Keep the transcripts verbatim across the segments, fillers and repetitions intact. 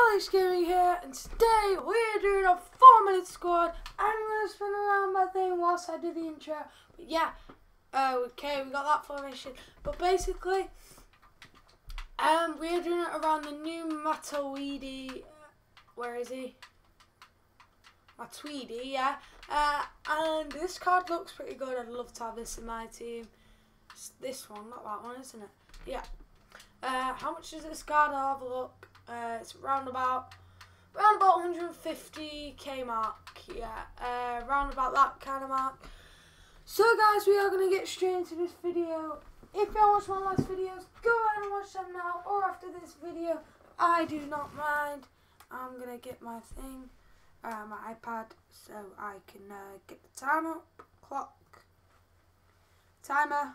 Alex Gaming here, and today we're doing a four minute squad. I'm going to spin around my thing whilst I do the intro. But yeah, uh, okay, we got that formation. But basically, um, we're doing it around the new Matuidi. Where is he? Matuidi, yeah. Uh, and this card looks pretty good. I'd love to have this in my team. It's this one, not that one, isn't it? Yeah. Uh, how much does this card have? A look. Uh, it's round about, round about one hundred fifty K mark, yeah, uh, round about that kind of mark. So guys, we are going to get straight into this video. If you watched my last videos, go ahead and watch them now, or after this video, I do not mind. I'm going to get my thing, uh, my iPad, so I can uh, get the time up, clock, timer,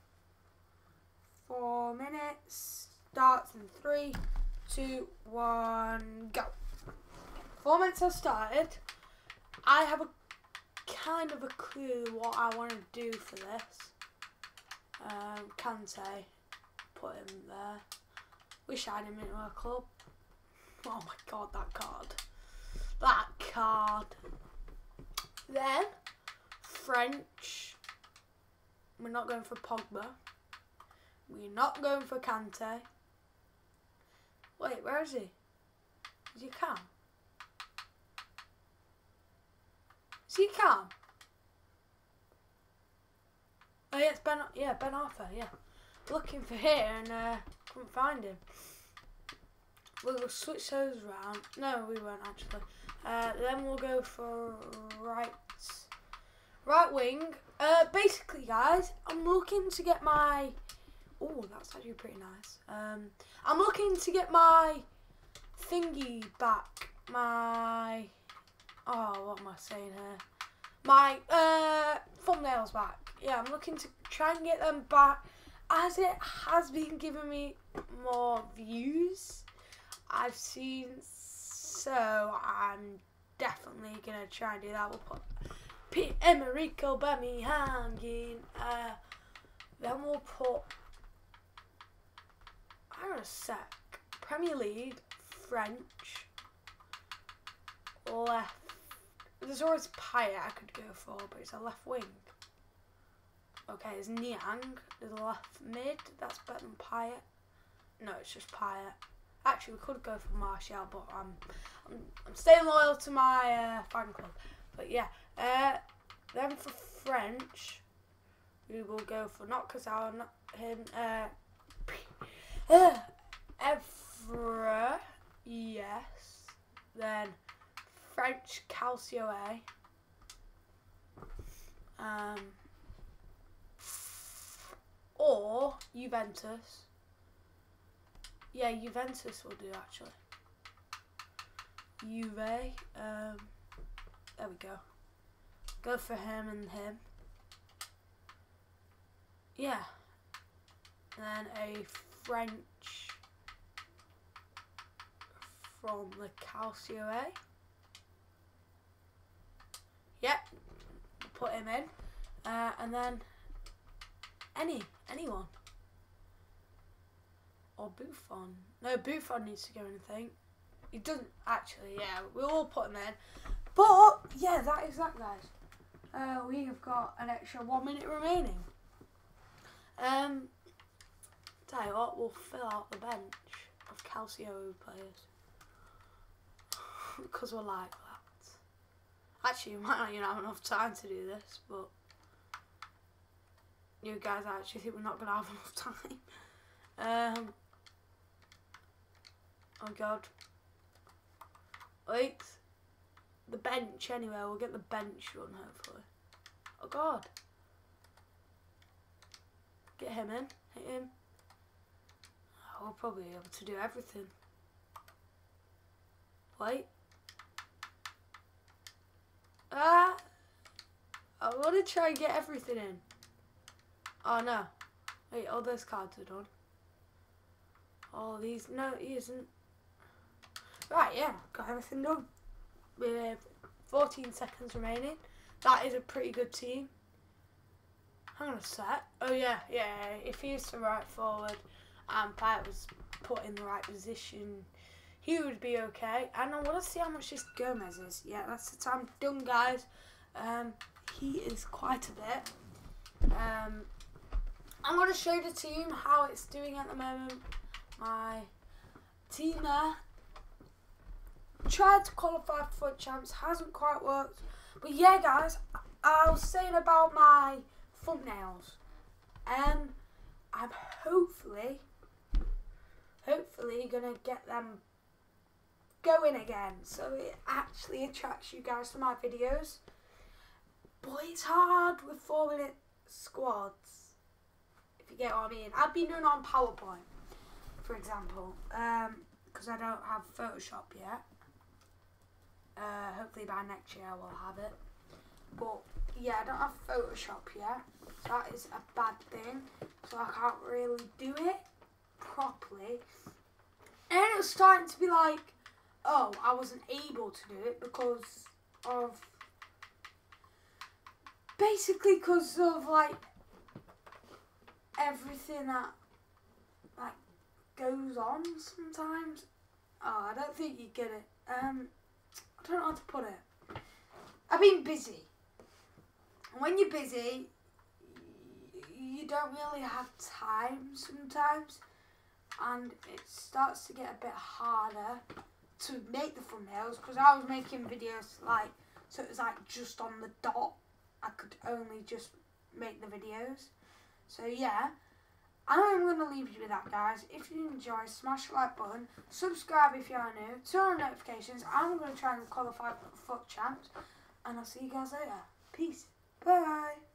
four minutes, starts in three, two, one, go. Four minutes have started. I have a kind of a clue what I want to do for this. Um, Kante, put him there. Wish I had him into a club. Oh my god, that card. That card. Then, French. We're not going for Pogba. We're not going for Kante. Wait, where is he? Is he calm? Is he calm? Oh yeah, it's Ben. Yeah, Ben Arthur. Yeah, looking for here and uh, couldn't find him. We'll switch those around. No, we won't actually. Uh, then we'll go for right, right wing. Uh, basically, guys, I'm looking to get my. Oh, that's actually pretty nice. Um, I'm looking to get my thingy back. My, oh, what am I saying here? My uh, thumbnails back. Yeah, I'm looking to try and get them back, as it has been giving me more views I've seen. So I'm definitely gonna try and do that. We'll put Pierre-Emerick Aubameyang in. Uh, then we'll put. Hang on a sec. Premier League, French, left. There's always Payet I could go for, but it's a left wing. Okay, there's Niang, there's a left mid. That's better than Payet. No, it's just Payet. Actually, we could go for Martial, but I'm I'm, I'm staying loyal to my uh, fan club. But yeah, uh, then for French, we will go for not Cazal, not him. Uh, Uh, Evra, yes. Then French Calcio-A. Um, or Juventus. Yeah, Juventus will do actually. Juve. Um, there we go. Go for him and him. Yeah. Then a French from the Calcio-A. Yep, put him in. Uh, and then any, anyone. Or Buffon. No, Buffon needs to go in, I think. He doesn't actually, yeah, we'll all put him in. But, yeah, that is that, guys. Uh, we have got an extra one minute remaining. Um... Tell you what, we'll fill out the bench of Calcio players because we're like that. Actually, we might not even have enough time to do this, but you guys actually think we're not going to have enough time. Um, oh god. Wait. The bench anyway, we'll get the bench run hopefully. Oh god. Get him in, hit him. We'll probably be able to do everything. Wait. Ah! I want to try and get everything in. Oh no. Wait, all those cards are done. All these. No, he isn't. Right, yeah. Got everything done. With fourteen seconds remaining. That is a pretty good team. Hang on a sec. Oh yeah, yeah. If he is to right forward, and Payet was put in the right position, he would be okay. And I want to see how much this Gomez is. Yeah, that's the time done, guys. Um, he is quite a bit. Um, I'm going to show the team how it's doing at the moment. My team there tried to qualify for FUT Champs, hasn't quite worked. But yeah, guys, I was saying about my thumbnails. Um, I'm hopefully, hopefully gonna get them going again, so it actually attracts you guys to my videos. But it's hard with four minute squads, if you get what I mean. I've been doing it on PowerPoint, for example, um, because I don't have Photoshop yet. Uh, hopefully by next year I will have it. But yeah, I don't have Photoshop yet, so that is a bad thing. So I can't really do it properly. And it was starting to be like, oh, I wasn't able to do it because of, basically because of like everything that like goes on sometimes. Oh, I don't think you get it. Um, I don't know how to put it. I've been busy. And when you're busy, you don't really have time sometimes, and it starts to get a bit harder to make the thumbnails, because I was making videos like, so it was like just on the dot. I could only just make the videos. So yeah, I'm going to leave you with that, guys. If you enjoy, smash the like button, subscribe if you are new, turn on notifications. I'm going to try and qualify for FUT Champs, and I'll see you guys later. Peace. Bye.